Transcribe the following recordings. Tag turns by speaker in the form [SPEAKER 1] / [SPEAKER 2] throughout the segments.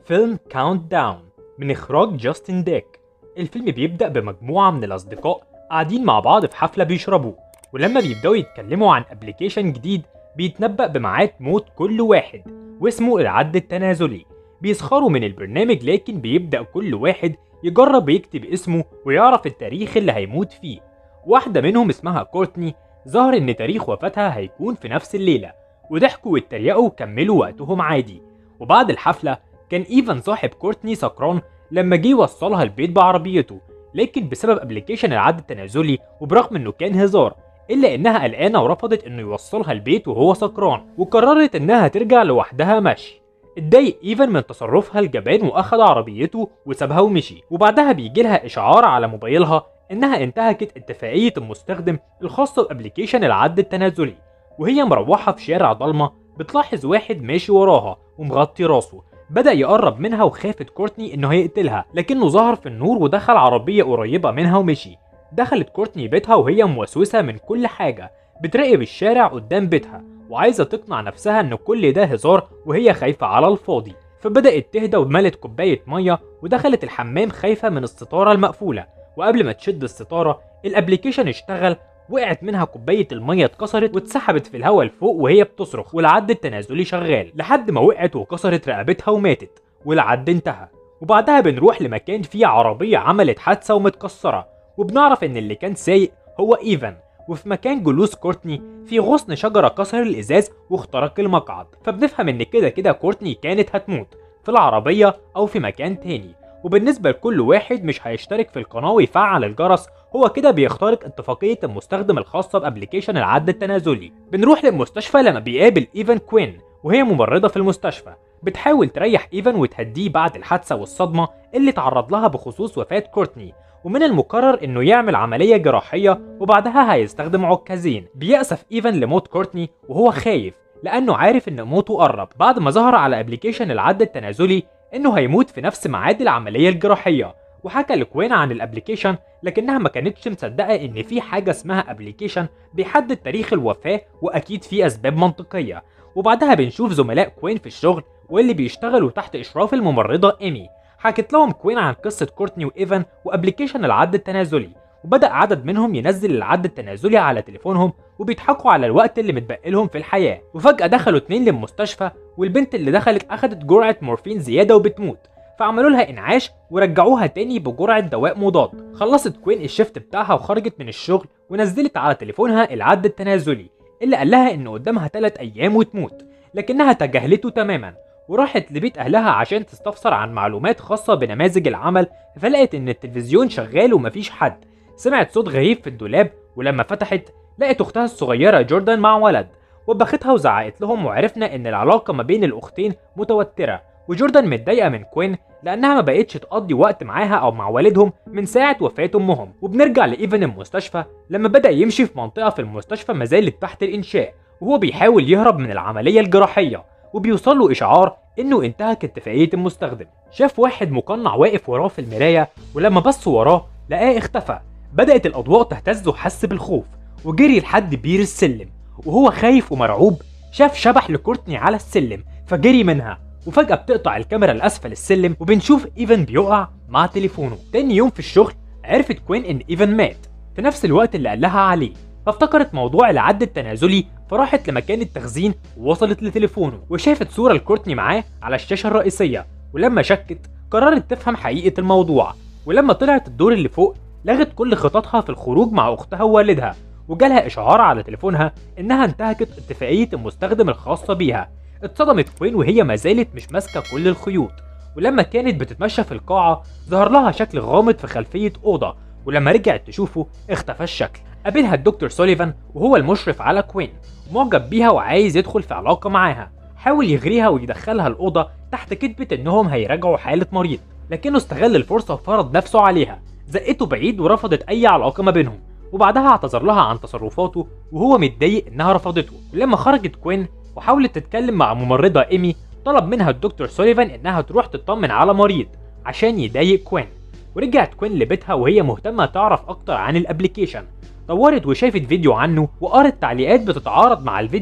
[SPEAKER 1] فيلم كاونت داون من إخراج جاستن ديك. الفيلم بيبدأ بمجموعة من الأصدقاء قاعدين مع بعض في حفلة بيشربوا، ولما بيبدأوا يتكلموا عن ابلكيشن جديد بيتنبأ بميعاد موت كل واحد واسمه العد التنازلي. بيسخروا من البرنامج، لكن بيبدأ كل واحد يجرب يكتب اسمه ويعرف التاريخ اللي هيموت فيه. واحدة منهم اسمها كورتني، ظهر إن تاريخ وفاتها هيكون في نفس الليلة، وضحكوا واتريقوا وكملوا وقتهم عادي. وبعد الحفلة كان إيفان صاحب كورتني سكران لما جه يوصلها البيت بعربيته، لكن بسبب ابلكيشن العد التنازلي وبرغم انه كان هزار الا انها قلقانه ورفضت انه يوصلها البيت وهو سكران، وقررت انها ترجع لوحدها مشي. اتضايق ايفان من تصرفها الجبان واخد عربيته وسابها ومشي. وبعدها بيجي لها اشعار على موبايلها انها انتهكت اتفاقيه المستخدم الخاصه بابلكيشن العد التنازلي. وهي مروحه في شارع ضلمه بتلاحظ واحد ماشي وراها ومغطي راسه. بدأ يقرب منها وخافت كورتني انه هيقتلها، لكنه ظهر في النور ودخل عربية قريبة منها ومشي. دخلت كورتني بيتها وهي موسوسة من كل حاجة، بتراقب الشارع قدام بيتها وعايزة تقنع نفسها ان كل ده هزار وهي خايفة على الفاضي. فبدأت تهدى وملت كوباية مية ودخلت الحمام خايفة من الستارة المقفولة. وقبل ما تشد الستارة الابليكيشن اشتغل، وقعت منها كوباية المية اتكسرت واتسحبت في الهواء لفوق وهي بتصرخ، والعد التنازلي شغال لحد ما وقعت وكسرت رقبتها وماتت والعد انتهى. وبعدها بنروح لمكان فيه عربية عملت حادثة ومتكسرة، وبنعرف ان اللي كان سايق هو ايفان. وفي مكان جلوس كورتني في غصن شجرة كسر الازاز واخترق المقعد، فبنفهم ان كده كورتني كانت هتموت في العربية او في مكان تاني. وبالنسبة لكل واحد مش هيشترك في القناة ويفعل الجرس، هو كده بيخترق اتفاقية المستخدم الخاصة بابليكيشن العد التنازلي. بنروح للمستشفى لما بيقابل ايفان كوين وهي ممرضة في المستشفى، بتحاول تريح ايفان وتهديه بعد الحادثة والصدمة اللي تعرض لها بخصوص وفاة كورتني. ومن المقرر انه يعمل عملية جراحية وبعدها هيستخدم عكازين. بيأسف ايفان لموت كورتني وهو خايف لانه عارف ان موته قرب، بعد ما ظهر على ابليكيشن العد التنازلي انه هيموت في نفس ميعاد العملية الجراحية. وحكى لكوين عن الابليكيشن، لكنها ما كانتش مصدقه ان في حاجه اسمها ابليكيشن بيحدد تاريخ الوفاه واكيد في اسباب منطقيه. وبعدها بنشوف زملاء كوين في الشغل واللي بيشتغلوا تحت اشراف الممرضه ايمي. حكت لهم كوين عن قصه كورتني وايفان وابليكيشن العد التنازلي، وبدا عدد منهم ينزل العد التنازلي على تليفونهم وبيضحكوا على الوقت اللي متبقي لهم في الحياه. وفجاه دخلوا 2 للمستشفى، والبنت اللي دخلت اخدت جرعه مورفين زياده وبتموت، فعملوا لها انعاش ورجعوها تاني بجرعه دواء مضاد. خلصت كوين الشفت بتاعها وخرجت من الشغل ونزلت على تليفونها العد التنازلي اللي قال لها ان قدامها 3 ايام وتموت، لكنها تجاهلته تماما وراحت لبيت اهلها عشان تستفسر عن معلومات خاصه بنماذج العمل. فلقت ان التلفزيون شغال ومفيش حد. سمعت صوت غريب في الدولاب، ولما فتحت لقت اختها الصغيره جوردان مع ولد، وبختها وزعقت لهم. وعرفنا ان العلاقه ما بين الاختين متوتره، وجوردان متضايقه من كوين لانها ما بقتش تقضي وقت معاها او مع والدهم من ساعه وفاه امهم. وبنرجع لايفان المستشفى لما بدا يمشي في منطقه في المستشفى ما زالت تحت الانشاء وهو بيحاول يهرب من العمليه الجراحيه، وبيوصل له اشعار انه انتهك اتفاقيه المستخدم. شاف واحد مقنع واقف وراه في المرايه، ولما بص وراه لقاه اختفى. بدات الاضواء تهتز وحس بالخوف وجري لحد بير السلم، وهو خايف ومرعوب شاف شبح لكورتني على السلم فجري منها. وفجأة بتقطع الكاميرا لأسفل السلم وبنشوف إيفان بيقع مع تليفونه. تاني يوم في الشغل عرفت كوين إن إيفان مات في نفس الوقت اللي قال لها عليه، فافتكرت موضوع العد التنازلي فراحت لمكان التخزين ووصلت لتليفونه وشافت صورة لكورتني معاه على الشاشة الرئيسية. ولما شكت قررت تفهم حقيقة الموضوع، ولما طلعت الدور اللي فوق لغت كل خططها في الخروج مع أختها ووالدها، وجالها إشعار على تليفونها إنها انتهكت اتفاقية المستخدم الخاصة بيها. اتصدمت كوين وهي ما زالت مش ماسكه كل الخيوط، ولما كانت بتتمشى في القاعه ظهر لها شكل غامض في خلفيه اوضه، ولما رجعت تشوفه اختفى الشكل. قابلها الدكتور سوليفان وهو المشرف على كوين، معجب بيها وعايز يدخل في علاقه معاها. حاول يغريها ويدخلها الاوضه تحت كذبه انهم هيراجعوا حاله مريض، لكنه استغل الفرصه وفرض نفسه عليها. زقته بعيد ورفضت اي علاقه ما بينهم، وبعدها اعتذر لها عن تصرفاته وهو متضايق انها رفضته. ولما خرجت كوين وحاولت تتكلم مع ممرضة إيمي، طلب منها الدكتور سوليفان إنها تروح تطمن على مريض عشان يضايق كوين. ورجعت كوين لبيتها وهي مهتمة تعرف أكتر عن الابليكيشن. دورت وشافت فيديو عنه وقرت تعليقات بتتعارض مع الفيديو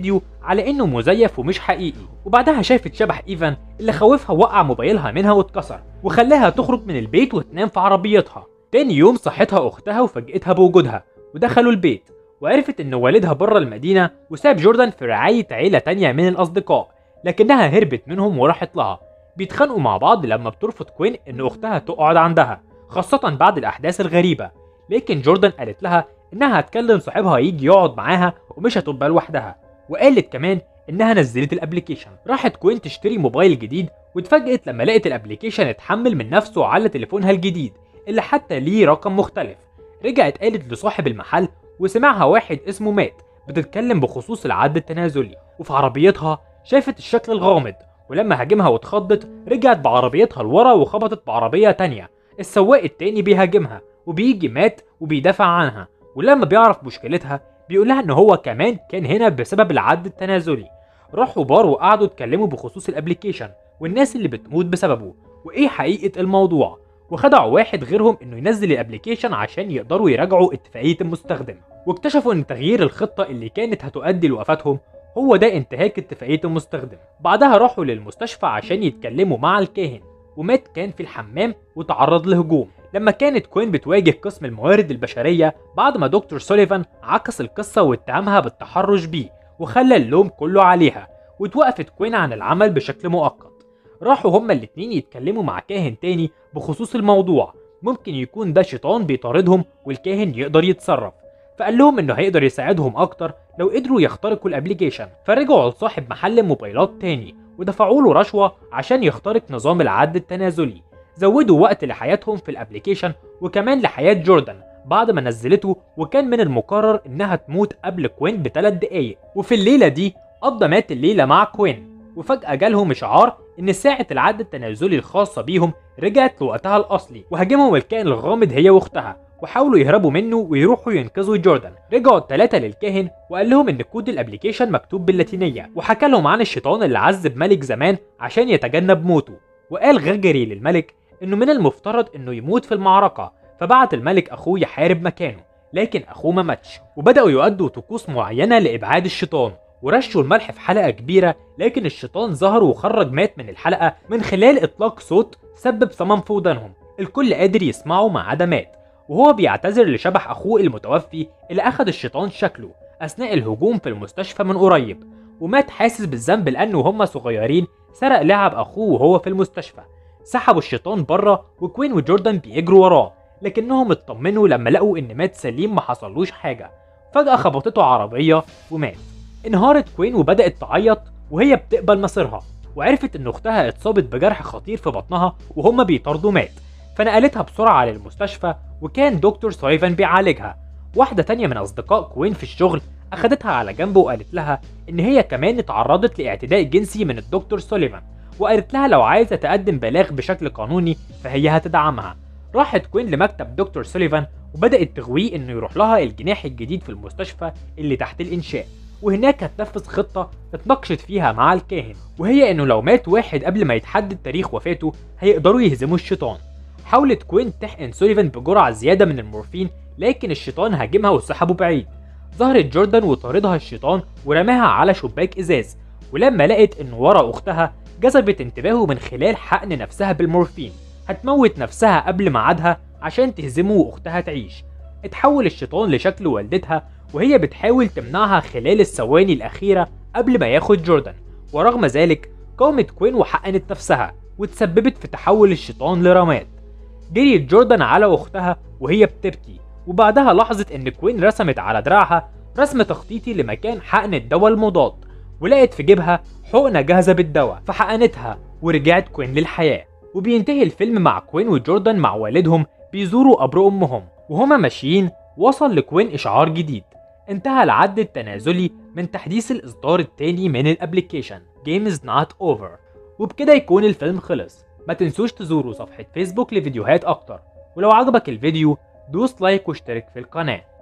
[SPEAKER 1] على انه مزيف ومش حقيقي. وبعدها شافت شبح ايفان اللي خوفها وقع موبايلها منها واتكسر وخلاها تخرج من البيت وتنام في عربيتها. تاني يوم صحتها اختها وفاجئتها بوجودها، ودخلوا البيت وعرفت ان والدها بره المدينه وساب جوردن في رعايه عيله تانية من الاصدقاء، لكنها هربت منهم وراحت لها. بيتخانقوا مع بعض لما بترفض كوين ان اختها تقعد عندها، خاصه بعد الاحداث الغريبه. لكن جوردن قالت لها انها هتكلم صاحبها يجي يقعد معاها ومش هتبقى لوحدها، وقالت كمان انها نزلت الابليكيشن. راحت كوين تشتري موبايل جديد واتفاجئت لما لقت الابليكيشن اتحمل من نفسه على تليفونها الجديد اللي حتى ليه رقم مختلف. رجعت قالت لصاحب المحل وسمعها واحد اسمه مات بتتكلم بخصوص العد التنازلي. وفي عربيتها شافت الشكل الغامض، ولما هاجمها واتخضت رجعت بعربيتها لورا وخبطت بعربية تانية. السواق التاني بيهاجمها وبيجي مات وبيدافع عنها، ولما بيعرف مشكلتها بيقولها ان هو كمان كان هنا بسبب العد التنازلي. راحوا بار وقعدوا يتكلموا بخصوص الابليكيشن والناس اللي بتموت بسببه وايه حقيقة الموضوع، وخدعوا واحد غيرهم انه ينزل الابليكيشن عشان يقدروا يراجعوا اتفاقية المستخدم. واكتشفوا ان تغيير الخطة اللي كانت هتؤدي لوفاتهم هو ده انتهاك اتفاقية المستخدم. بعدها راحوا للمستشفى عشان يتكلموا مع الكاهن، ومات كان في الحمام وتعرض لهجوم. لما كانت كوين بتواجه قسم الموارد البشرية بعد ما دكتور سوليفان عكس القصة واتهمها بالتحرش بيه وخلى اللوم كله عليها، واتوقفت كوين عن العمل بشكل مؤقت. راحوا هما الاتنين يتكلموا مع كاهن تاني بخصوص الموضوع، ممكن يكون ده شيطان بيطاردهم والكاهن يقدر يتصرف. فقال لهم انه هيقدر يساعدهم اكتر لو قدروا يخترقوا الابليكيشن. فرجعوا لصاحب محل موبايلات تاني ودفعوا له رشوة عشان يخترق نظام العد التنازلي. زودوا وقت لحياتهم في الابليكيشن وكمان لحياة جوردن بعد ما نزلته، وكان من المقرر انها تموت قبل كوين ب3 دقايق. وفي الليلة دي قضى مات الليلة مع كوين، وفجأة جالهم اشعار ان ساعة العد التنازلي الخاصة بيهم رجعت لوقتها الاصلي، وهاجمهم الكائن الغامض هي واختها وحاولوا يهربوا منه ويروحوا ينقذوا جوردن. رجعوا الثلاثة للكاهن وقال لهم ان كود الابليكيشن مكتوب باللاتينية، وحكى لهم عن الشيطان اللي عذب ملك زمان عشان يتجنب موته. وقال غرغري للملك انه من المفترض انه يموت في المعركة، فبعت الملك اخوه يحارب مكانه، لكن اخوه ما ماتش. وبدأوا يؤدوا طقوس معينة لابعاد الشيطان، ورشوا الملح في حلقة كبيرة، لكن الشيطان ظهر وخرج مات من الحلقة من خلال اطلاق صوت سبب صمم في ودانهم الكل قادر يسمعه ما عدا مات، وهو بيعتذر لشبح اخوه المتوفي اللي اخذ الشيطان شكله اثناء الهجوم في المستشفى من قريب. ومات حاسس بالذنب لانه هم صغيرين سرق لعب اخوه وهو في المستشفى. سحبوا الشيطان بره وكوين وجوردن بيجروا وراه، لكنهم اطمنوا لما لقوا ان مات سليم ما حصلوش حاجه. فجأة خبطته عربيه ومات. انهارت كوين وبدأت تعيط وهي بتقبل مصيرها، وعرفت ان اختها اتصابت بجرح خطير في بطنها وهم بيطاردوا مات، فنقلتها بسرعة للمستشفى وكان دكتور سوليفان بيعالجها. واحدة تانية من اصدقاء كوين في الشغل اخدتها على جنب وقالت لها ان هي كمان اتعرضت لاعتداء جنسي من الدكتور سوليفان، وقالت لها لو عايزة تقدم بلاغ بشكل قانوني فهي هتدعمها. راحت كوين لمكتب دكتور سوليفان وبدأت تغويه انه يروح لها الجناح الجديد في المستشفى اللي تحت الانشاء، وهناك هتنفذ خطة اتناقشت فيها مع الكاهن، وهي انه لو مات واحد قبل ما يتحدد تاريخ وفاته هيقدروا يهزموا الشيطان. حاولت كوين تحقن سوليفان بجرعة زيادة من المورفين، لكن الشيطان هاجمها وسحبه بعيد. ظهرت جوردن وطاردها الشيطان ورماها على شباك ازاز، ولما لقت انه ورا اختها جذبت انتباهه من خلال حقن نفسها بالمورفين. هتموت نفسها قبل ميعادها عشان تهزمه واختها تعيش. اتحول الشيطان لشكل والدتها وهي بتحاول تمنعها خلال الثواني الأخيرة قبل ما ياخد جوردن، ورغم ذلك قامت كوين وحقنت نفسها وتسببت في تحول الشيطان لرماد. جريت جوردن على أختها وهي بتبكي، وبعدها لاحظت إن كوين رسمت على دراعها رسم تخطيطي لمكان حقن الدواء المضاد، ولقت في جيبها حقنة جاهزة بالدواء فحقنتها ورجعت كوين للحياة. وبينتهي الفيلم مع كوين وجوردن مع والدهم بيزوروا قبر أمهم، وهما ماشيين وصل لكوين إشعار جديد: انتهى العد التنازلي من تحديث الإصدار الثاني من الابليكيشن Game is not over. وبكده يكون الفيلم خلص. ما تنسوش تزوروا صفحة فيسبوك لفيديوهات أكتر، ولو عجبك الفيديو دوس لايك واشترك في القناة.